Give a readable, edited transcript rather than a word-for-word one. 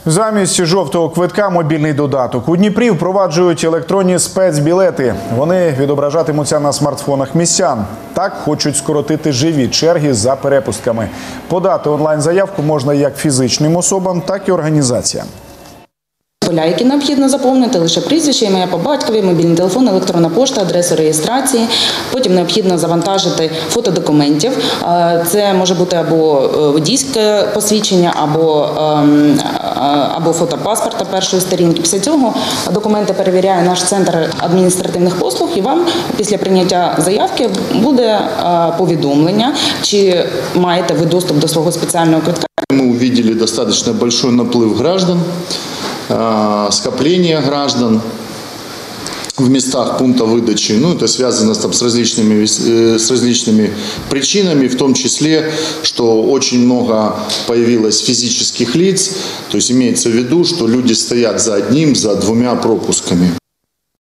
Замість жовтого квитка – мобільний додаток. У Дніпрі впроваджують електронні спецбілети. Вони відображатимуться на смартфонах містян. Так хочуть скоротити живі черги за перепустками. Подати онлайн-заявку можна як фізичним особам, так і організаціям. Поля, які необхідно заповнити, лише прізвище, ім'я по батькові, мобільний телефон, електронна пошта, адресу реєстрації. Потім необхідно завантажити фото документів. Це може бути або водійське посвідчення, або фото паспорта першої сторінки. Після цього документи перевіряє наш центр адміністративних послуг, і вам після прийняття заявки буде повідомлення, чи маєте ви доступ до свого спеціального квитка. Мы увидели достаточно большой наплыв граждан, скопление граждан в местах пункта выдачи. Это связано там с различными причинами, в том числе, что очень много появилось физических лиц. То есть имеется в виду, что люди стоят за одним, за двумя пропусками.